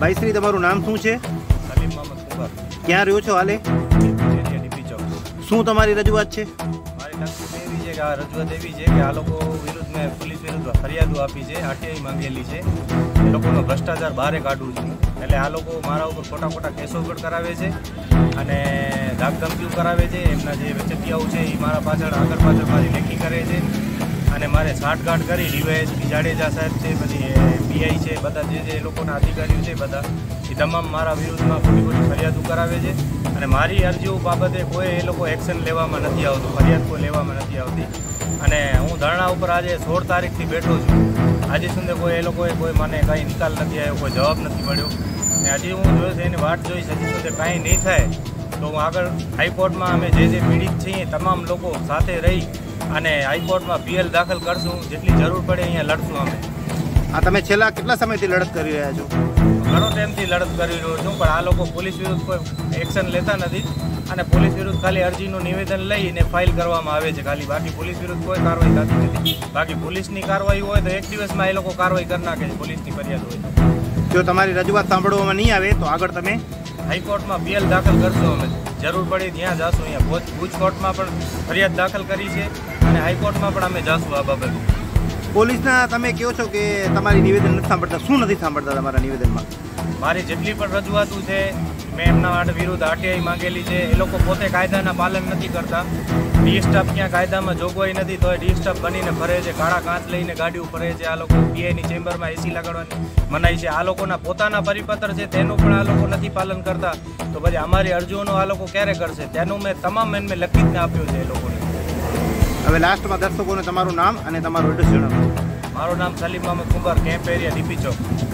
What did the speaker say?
ભાઈ શ્રી, તમારું નામ શું છે? સલીમ મોહમ્મદ કુંભાર, ક્યાં રહ્યો છો હાલે? ડીપી ચોક. શું તમારી રજૂઆત છે? મારી તકલીફ એવી છે કે આ રજૂઆત એવી છે કે આ લોકો વિરુદ્ધ મેં પોલીસ વિરુદ્ધ ફરિયાદો આપી છે, આરટીઆઈ માંગેલી છે. એ લોકોનો ભ્રષ્ટાચાર બહાર કાઢવું છે. એટલે આ લોકો મારા ઉપર ખોટા ખોટા કેસો પણ કરાવે છે અને ધાકધમકીઓ કરાવે છે. એમના જે વચેટિયાઓ છે એ મારા પાછળ આગળ પાછળ મારી લેખી કરે છે અને મારે સાઠગાંઠ કરી ડીવાયએસપી જાડેજા સાહેબ છે, પછી પીઆઈ છે, બધા જે લોકોના અધિકારીઓ છે બધા એ તમામ મારા વિરુદ્ધમાં ખોટી ખોટી ફરિયાદો કરાવે છે. અને મારી અરજીઓ બાબતે કોઈ એ લોકો એક્શન લેવામાં નથી આવતું, ફરિયાદ કોઈ લેવામાં નથી આવતી. અને હું ધરણા ઉપર આજે 16 તારીખથી બેઠો છું. આજે સુધી કોઈ એ લોકોએ કોઈ મને કંઈ નિકાલ નથી આવ્યો, કોઈ જવાબ નથી મળ્યો. અને હજી હું જોઈશ એની વાટ જોઈશ. હજી સુધી કાંઈ નહીં થાય તો હું આગળ હાઈકોર્ટમાં અમે જે પીડિત છીએ તમામ લોકો સાથે રહી અને હાઈકોર્ટમાં પીએલ દાખલ કરશું. જેટલી જરૂર પડે અહીંયા લડશું અમે. આ તમે છેલ્લા કેટલા સમયથી લડત કરી રહ્યા છો? ઘણો ટાઈમથી લડત કરી રહ્યો છું, પણ આ લોકો પોલીસ વિરુદ્ધ કોઈ એક્શન લેતા નથી અને પોલીસ વિરુદ્ધ ખાલી અરજીનું નિવેદન લઈને ફાઇલ કરવામાં આવે છે ખાલી. બાકી પોલીસ વિરુદ્ધ કોઈ કાર્યવાહી થતી નથી. બાકી પોલીસની કાર્યવાહી હોય તો એક દિવસમાં એ લોકો કાર્યવાહી કરી નાખે છે પોલીસની ફરિયાદ હોય. જો તમારી રજૂઆત સાંભળવામાં નહીં આવે તો આગળ તમે હાઈકોર્ટમાં પીએલ દાખલ કરશો. અમે જરૂર પડે ત્યાં જાશું. અહીંયા ભુજ કોર્ટમાં પણ ફરિયાદ દાખલ કરી છે અને હાઈકોર્ટમાં પણ અમે જાશું આ બાબતે. પોલીસના તમે કહો છો કે તમારી નિવેદન નથી સાંભળતા. શું નથી સાંભળતા તમારા નિવેદનમાં? મારી જેટલી પણ રજૂઆતો છે મેં એમના માટે વિરુદ્ધ આરટીઆઈ માંગેલી છે. એ લોકો પોતે કાયદાના પાલન નથી કરતા. ડી સ્ટાફ ક્યાં કાયદામાં જોગવાઈ નથી તો ડી સ્ટાફ બનીને ફરે છે, કાળા કાંચ લઈને ગાડીઓ ફરે છે. આ લોકો પીઆઈની ચેમ્બરમાં એસી લગાડવાની મનાઈ છે. આ લોકોના પોતાના પરિપત્ર છે તેનું પણ આ લોકો નથી પાલન કરતા. તો પછી અમારી અરજીઓનું આ લોકો ક્યારે કરશે? તેનું મેં તમામ મેં લખીને આપ્યું છે એ લોકોને. હવે લાસ્ટમાં દર્શકોને તમારું નામ અને તમારું એડ્રેસ જણાવો. મારું નામ સલીમ મોહમ્મદ કુંભાર, કેમ્પ એરિયા ડીપી ચોક.